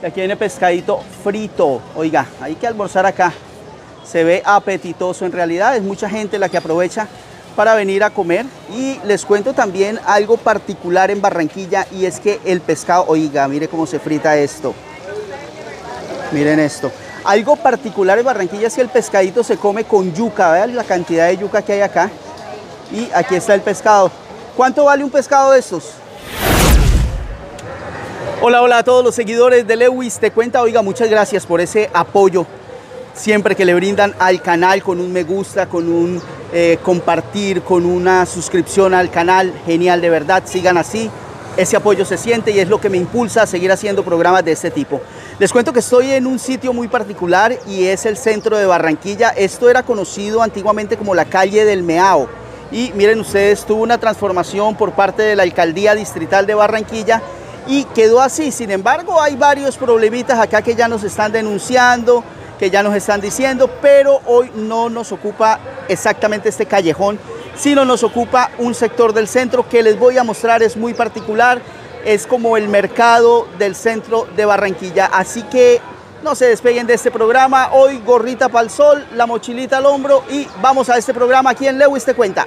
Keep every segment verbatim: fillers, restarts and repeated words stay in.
Y aquí viene pescadito frito. Oiga, hay que almorzar acá. Se ve apetitoso en realidad. Es mucha gente la que aprovecha para venir a comer. Y les cuento también algo particular en Barranquilla, y es que el pescado, oiga, mire cómo se frita esto. Miren esto. Algo particular en Barranquilla es que el pescadito se come con yuca. Vean la cantidad de yuca que hay acá. Y aquí está el pescado. ¿Cuánto vale un pescado de estos? Hola, hola a todos los seguidores de Lewis Te Cuenta. Oiga, muchas gracias por ese apoyo siempre que le brindan al canal, con un me gusta, con un eh, compartir, con una suscripción al canal. Genial, de verdad, sigan así. Ese apoyo se siente y es lo que me impulsa a seguir haciendo programas de este tipo. Les cuento que estoy en un sitio muy particular y es el centro de Barranquilla. Esto era conocido antiguamente como la calle del Meao. Y miren ustedes, tuvo una transformación por parte de la Alcaldía Distrital de Barranquilla y quedó así. Sin embargo, hay varios problemitas acá que ya nos están denunciando, que ya nos están diciendo, pero hoy no nos ocupa exactamente este callejón, sino nos ocupa un sector del centro que les voy a mostrar. Es muy particular, es como el mercado del centro de Barranquilla. Así que no se despeguen de este programa. Hoy gorrita para el sol, la mochilita al hombro y vamos a este programa aquí en Lewis Te Cuenta.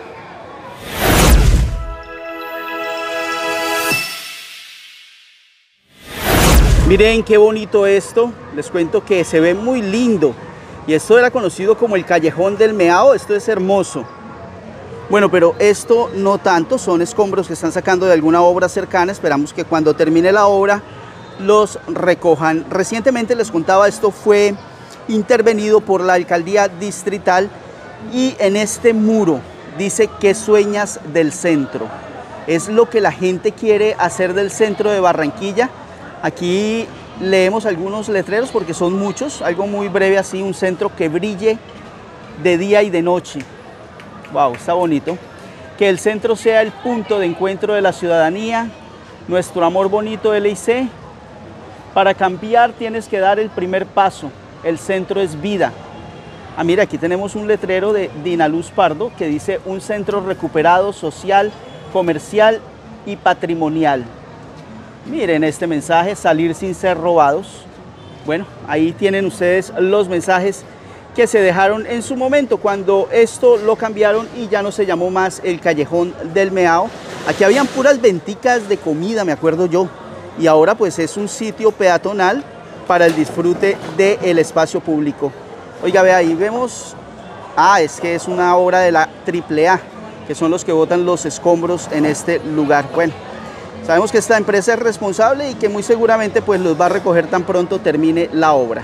Miren qué bonito esto. Les cuento que se ve muy lindo. Y esto era conocido como el Callejón del Meao. Esto es hermoso. Bueno, pero esto no tanto. Son escombros que están sacando de alguna obra cercana. Esperamos que cuando termine la obra los recojan. Recientemente les contaba, esto fue intervenido por la Alcaldía Distrital. Y en este muro dice: ¿qué sueñas del centro? Es lo que la gente quiere hacer del centro de Barranquilla. Aquí leemos algunos letreros porque son muchos, algo muy breve así: un centro que brille de día y de noche. Wow, está bonito. Que el centro sea el punto de encuentro de la ciudadanía, nuestro amor bonito L I C. Para cambiar tienes que dar el primer paso, el centro es vida. Ah, mira, aquí tenemos un letrero de Dina Luz Pardo que dice: un centro recuperado social, comercial y patrimonial. Miren este mensaje: salir sin ser robados. Bueno, ahí tienen ustedes los mensajes que se dejaron en su momento cuando esto lo cambiaron y ya no se llamó más el Callejón del Meao. Aquí habían puras venticas de comida, me acuerdo yo, y ahora pues es un sitio peatonal para el disfrute del espacio público. Oiga, ve ahí, vemos, ah, es que es una obra de la triple A, que son los que botan los escombros en este lugar. Bueno, sabemos que esta empresa es responsable y que muy seguramente pues los va a recoger tan pronto termine la obra.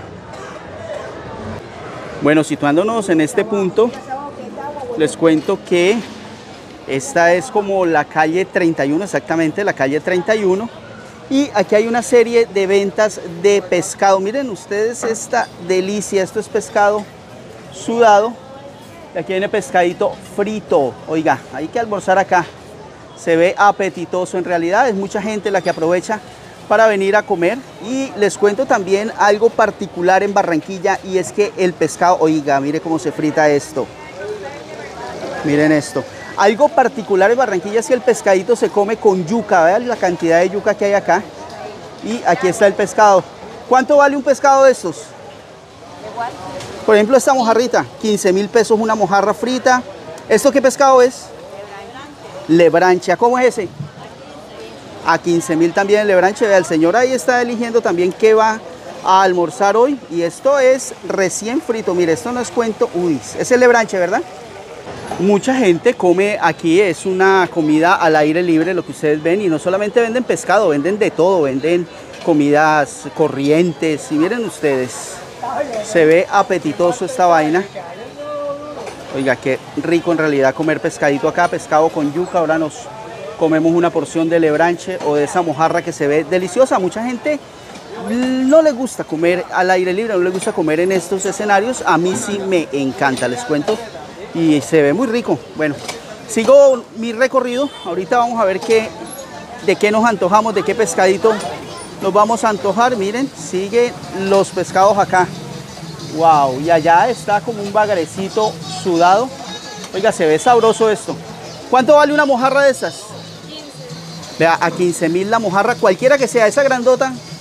Bueno, situándonos en este punto, les cuento que esta es como la calle treinta y uno, exactamente la calle treinta y uno. Y aquí hay una serie de ventas de pescado. Miren ustedes esta delicia, esto es pescado sudado. Y aquí viene pescadito frito. Oiga, hay que almorzar acá. Se ve apetitoso en realidad, es mucha gente la que aprovecha para venir a comer. Y les cuento también algo particular en Barranquilla, y es que el pescado, oiga, mire cómo se frita esto. Miren esto. Algo particular en Barranquilla es que el pescadito se come con yuca. Vean la cantidad de yuca que hay acá. Y aquí está el pescado. ¿Cuánto vale un pescado de estos? Igual. Por ejemplo, esta mojarrita, quince mil pesos una mojarra frita. ¿Esto qué pescado es? Lebranche. ¿Cómo es ese? A quince mil también el lebranche. Vea, el señor ahí está eligiendo también qué va a almorzar hoy. Y esto es recién frito. Mire, esto no es cuento. Uy, es el lebranche, ¿verdad? Mucha gente come aquí, es una comida al aire libre, lo que ustedes ven. Y no solamente venden pescado, venden de todo. Venden comidas corrientes. Y miren ustedes, se ve apetitoso esta vaina. Oiga, qué rico en realidad comer pescadito acá, pescado con yuca. Ahora nos comemos una porción de lebranche o de esa mojarra que se ve deliciosa. Mucha gente no le gusta comer al aire libre, no le gusta comer en estos escenarios. A mí sí me encanta, les cuento, y se ve muy rico. Bueno, sigo mi recorrido. Ahorita vamos a ver qué, de qué nos antojamos, de qué pescadito nos vamos a antojar. Miren, siguen los pescados acá. Wow, y allá está como un bagrecito sudado. Oiga, se ve sabroso esto. ¿Cuánto vale una mojarra de estas? quince. Vea, a quince mil la mojarra, cualquiera que sea, esa grandota.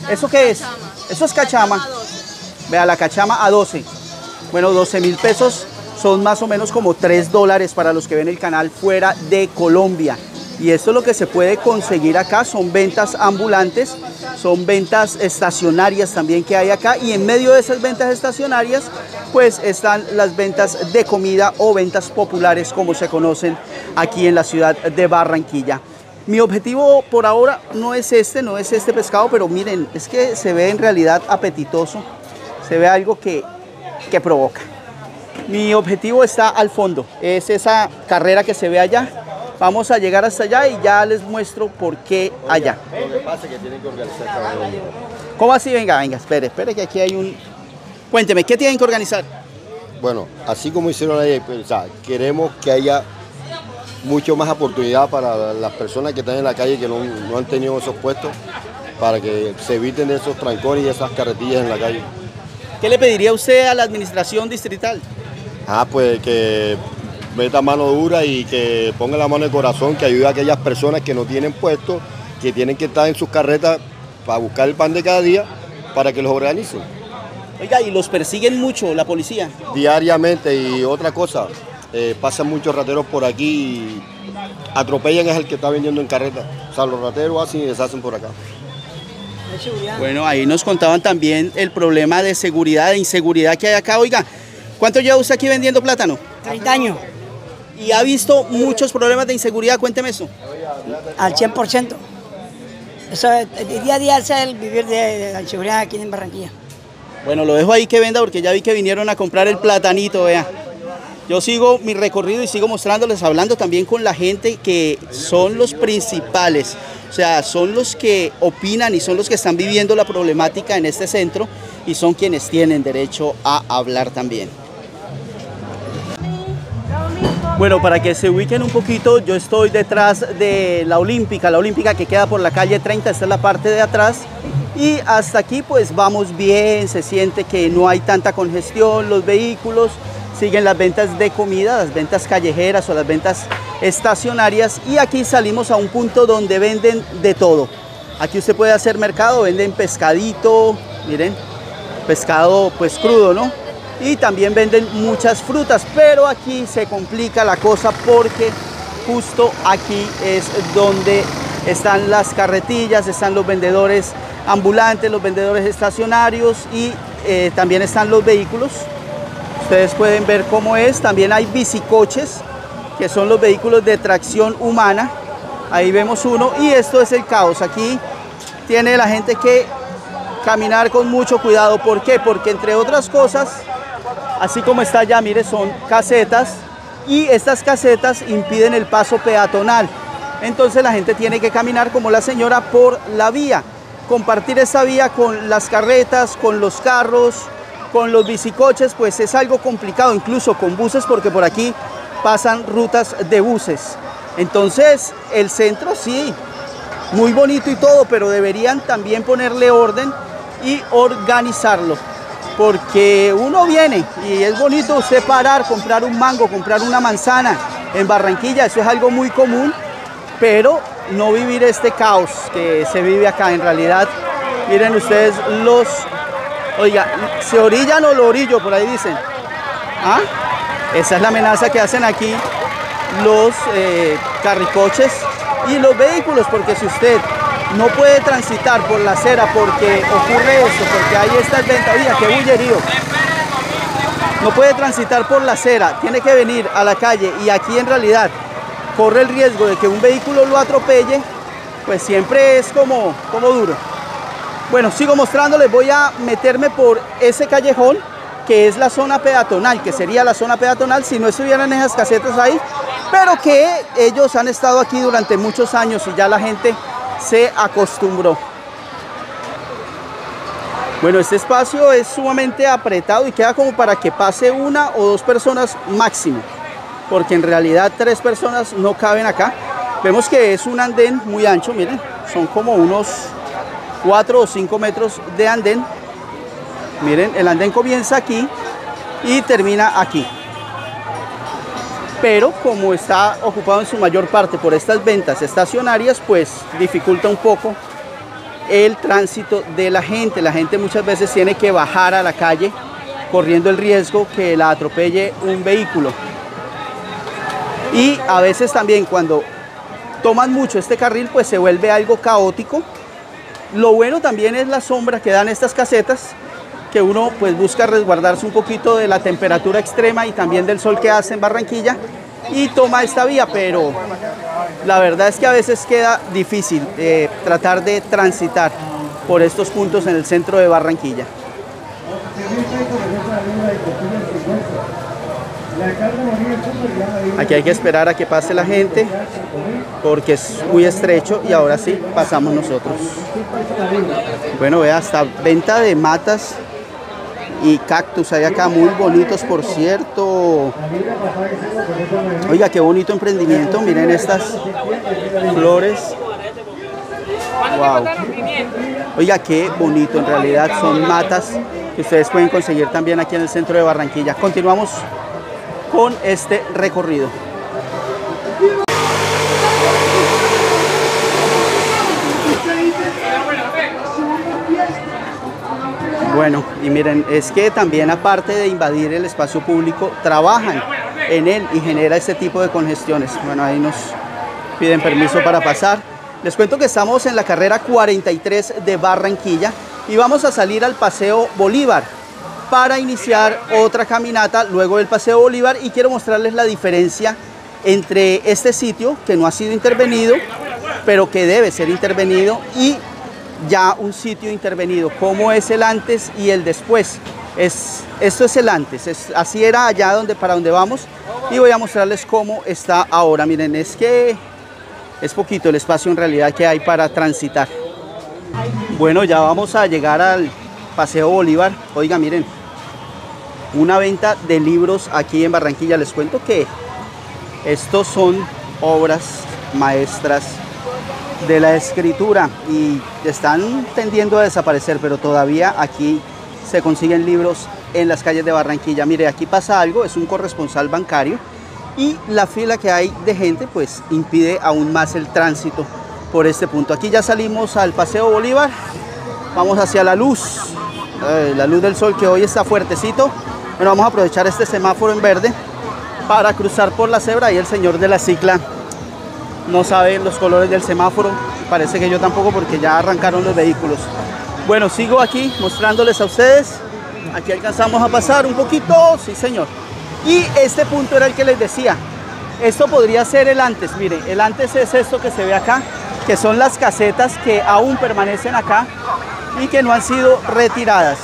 ¿Eso qué es? Eso es cachama. Vea, la cachama a doce. Bueno, doce mil pesos son más o menos como tres dólares para los que ven el canal fuera de Colombia. Y esto es lo que se puede conseguir acá, son ventas ambulantes, son ventas estacionarias también que hay acá. Y en medio de esas ventas estacionarias, pues están las ventas de comida o ventas populares como se conocen aquí en la ciudad de Barranquilla. Mi objetivo por ahora no es este, no es este pescado, pero miren, es que se ve en realidad apetitoso, se ve algo que, que provoca. Mi objetivo está al fondo, es esa carrera que se ve allá. Vamos a llegar hasta allá y ya les muestro por qué allá. Lo que pasa es que tienen que organizar cada uno. ¿Cómo así? Venga, venga, espere, espere que aquí hay un... Cuénteme, ¿qué tienen que organizar? Bueno, así como hicieron ahí, o sea, queremos que haya mucho más oportunidad para las personas que están en la calle que no, no han tenido esos puestos, para que se eviten de esos trancones y esas carretillas en la calle. ¿Qué le pediría usted a la administración distrital? Ah, pues que meta mano dura y que ponga la mano de corazón, que ayude a aquellas personas que no tienen puestos, que tienen que estar en sus carretas para buscar el pan de cada día, para que los organicen. Oiga, y los persiguen mucho la policía. Diariamente, y otra cosa, eh, pasan muchos rateros por aquí y atropellan es el que está vendiendo en carreta. O sea, los rateros hacen y deshacen por acá. Bueno, ahí nos contaban también el problema de seguridad, de inseguridad que hay acá. Oiga, ¿cuánto lleva usted aquí vendiendo plátano? treinta años. ¿Y ha visto muchos problemas de inseguridad? Cuénteme eso. Al cien por ciento. Eso, de día a día es el vivir de, de la inseguridad aquí en Barranquilla. Bueno, lo dejo ahí que venda porque ya vi que vinieron a comprar el platanito, vea. Yo sigo mi recorrido y sigo mostrándoles, hablando también con la gente que son los principales. O sea, son los que opinan y son los que están viviendo la problemática en este centro y son quienes tienen derecho a hablar también. Bueno, para que se ubiquen un poquito, yo estoy detrás de la Olímpica, la Olímpica que queda por la calle treinta, esta es la parte de atrás. Y hasta aquí pues vamos bien, se siente que no hay tanta congestión, los vehículos, siguen las ventas de comida, las ventas callejeras o las ventas estacionarias. Y aquí salimos a un punto donde venden de todo. Aquí usted puede hacer mercado, venden pescadito, miren, pescado pues crudo, ¿no? Y también venden muchas frutas, pero aquí se complica la cosa porque justo aquí es donde están las carretillas, están los vendedores ambulantes, los vendedores estacionarios y eh, también están los vehículos. Ustedes pueden ver cómo es. También hay bicicoches, que son los vehículos de tracción humana. Ahí vemos uno y esto es el caos. Aquí tiene la gente que caminar con mucho cuidado. ¿Por qué? Porque entre otras cosas, así como está allá, mire, son casetas y estas casetas impiden el paso peatonal. Entonces la gente tiene que caminar como la señora por la vía. Compartir esa vía con las carretas, con los carros, con los bicicoches, pues es algo complicado, incluso con buses, porque por aquí pasan rutas de buses. Entonces el centro sí, muy bonito y todo, pero deberían también ponerle orden y organizarlo. Porque uno viene y es bonito usted parar, comprar un mango, comprar una manzana en Barranquilla, eso es algo muy común, pero no vivir este caos que se vive acá. En realidad, miren ustedes los, oiga, se orillan o lo orillo, por ahí dicen. ¿Ah? Esa es la amenaza que hacen aquí los eh, carricoches y los vehículos, porque si usted no puede transitar por la acera porque ocurre esto, porque ahí está el venta, oiga, qué bullerío. No puede transitar por la acera, tiene que venir a la calle y aquí en realidad corre el riesgo de que un vehículo lo atropelle, pues siempre es como, como duro. Bueno, sigo mostrándoles, voy a meterme por ese callejón que es la zona peatonal, que sería la zona peatonal si no estuvieran esas casetas ahí, pero que ellos han estado aquí durante muchos años y ya la gente se acostumbró. Bueno, este espacio es sumamente apretado y queda como para que pase una o dos personas máximo, porque en realidad tres personas no caben acá. Vemos que es un andén muy ancho, miren, son como unos cuatro o cinco metros de andén. Miren, el andén comienza aquí y termina aquí. Pero como está ocupado en su mayor parte por estas ventas estacionarias, pues dificulta un poco el tránsito de la gente. La gente muchas veces tiene que bajar a la calle corriendo el riesgo que la atropelle un vehículo. Y a veces también cuando toman mucho este carril, pues se vuelve algo caótico. Lo bueno también es la sombra que dan estas casetas, que uno pues busca resguardarse un poquito de la temperatura extrema y también del sol que hace en Barranquilla y toma esta vía, pero la verdad es que a veces queda difícil eh, tratar de transitar por estos puntos en el centro de Barranquilla. Aquí hay que esperar a que pase la gente porque es muy estrecho y ahora sí pasamos nosotros. Bueno, vea, hasta venta de matas y cactus hay acá, muy bonitos por cierto. Oiga, qué bonito emprendimiento, miren estas flores. Wow. Oiga, qué bonito, en realidad son matas que ustedes pueden conseguir también aquí en el centro de Barranquilla. Continuamos con este recorrido. Bueno, y miren, es que también aparte de invadir el espacio público, trabajan en él y genera este tipo de congestiones. Bueno, ahí nos piden permiso para pasar. Les cuento que estamos en la carrera cuarenta y tres de Barranquilla y vamos a salir al Paseo Bolívar para iniciar otra caminata luego del Paseo Bolívar, y quiero mostrarles la diferencia entre este sitio que no ha sido intervenido, pero que debe ser intervenido, y ya un sitio intervenido, cómo es el antes y el después. Es, esto es el antes, es, así era allá donde, para donde vamos, y voy a mostrarles cómo está ahora. Miren, es que es poquito el espacio en realidad que hay para transitar. Bueno, ya vamos a llegar al Paseo Bolívar. Oiga, miren, una venta de libros aquí en Barranquilla. Les cuento que estos son obras maestras de la escritura y están tendiendo a desaparecer, pero todavía aquí se consiguen libros en las calles de Barranquilla. Mire, aquí pasa algo, es un corresponsal bancario y la fila que hay de gente pues impide aún más el tránsito por este punto. Aquí ya salimos al Paseo Bolívar, vamos hacia la luz, eh, la luz del sol que hoy está fuertecito. Bueno, vamos a aprovechar este semáforo en verde para cruzar por la cebra, y el señor de la cicla no sabe los colores del semáforo, parece que yo tampoco porque ya arrancaron los vehículos. Bueno, sigo aquí mostrándoles a ustedes. Aquí alcanzamos a pasar un poquito, sí señor. Y este punto era el que les decía, esto podría ser el antes. Mire, el antes es esto que se ve acá, que son las casetas que aún permanecen acá y que no han sido retiradas.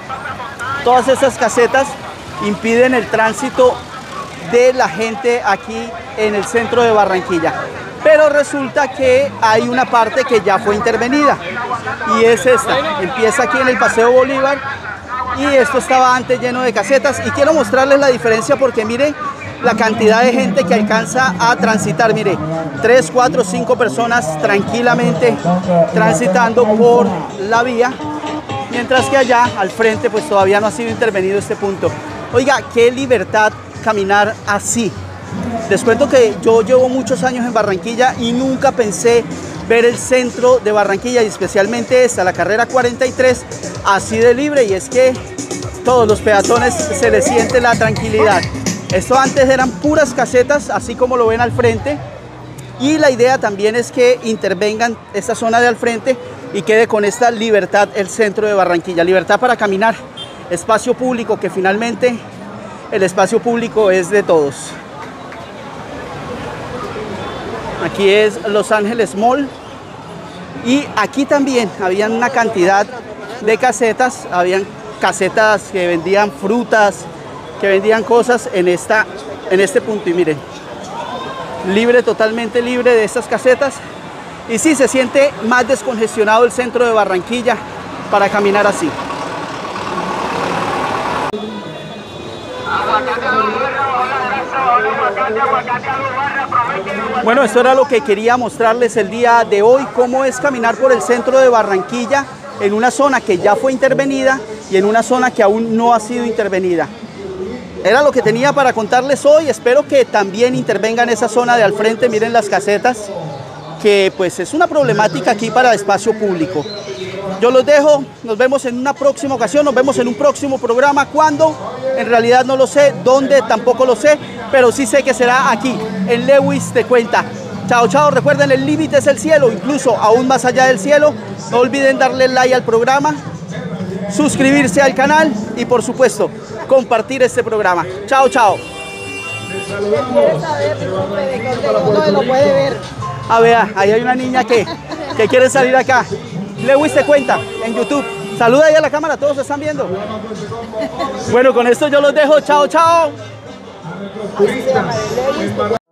Todas esas casetas impiden el tránsito de la gente aquí en el centro de Barranquilla. Pero resulta que hay una parte que ya fue intervenida y es esta. Empieza aquí en el Paseo Bolívar y esto estaba antes lleno de casetas, y quiero mostrarles la diferencia porque mire la cantidad de gente que alcanza a transitar. Mire, tres, cuatro, cinco personas tranquilamente transitando por la vía, mientras que allá al frente pues todavía no ha sido intervenido este punto. Oiga, qué libertad caminar así. Les cuento que yo llevo muchos años en Barranquilla y nunca pensé ver el centro de Barranquilla, y especialmente esta, la carrera cuarenta y tres, así de libre, y es que todos los peatones se les siente la tranquilidad. Esto antes eran puras casetas, así como lo ven al frente, y la idea también es que intervengan esta zona de al frente y quede con esta libertad el centro de Barranquilla, libertad para caminar, espacio público, que finalmente el espacio público es de todos. Aquí es Los Ángeles Mall, y aquí también habían una cantidad de casetas, habían casetas que vendían frutas, que vendían cosas en, esta, en este punto, y miren, libre, totalmente libre de estas casetas, y sí se siente más descongestionado el centro de Barranquilla para caminar así. Bueno, esto era lo que quería mostrarles el día de hoy, cómo es caminar por el centro de Barranquilla en una zona que ya fue intervenida y en una zona que aún no ha sido intervenida. Era lo que tenía para contarles hoy. Espero que también intervengan esa zona de al frente. Miren las casetas, que pues es una problemática aquí para espacio público. yo los dejo, nos vemos en una próxima ocasión, nos vemos en un próximo programa. ¿Cuándo? En realidad no lo sé, dónde tampoco lo sé, pero sí sé que será aquí, en Lewis Te Cuenta. Chao, chao, recuerden, el límite es el cielo, incluso aún más allá del cielo. No olviden darle like al programa, suscribirse al canal y por supuesto, compartir este programa. Chao, chao. ¿Quieres saber, disculpe, de dónde lo puede ver? A ver, ahí hay una niña que, que quiere salir acá. Lewis Te Cuenta en YouTube. Saluda ahí a la cámara, todos están viendo. Bueno, con esto yo los dejo. Chao, chao. Así se llama, Lewis Te Cuenta.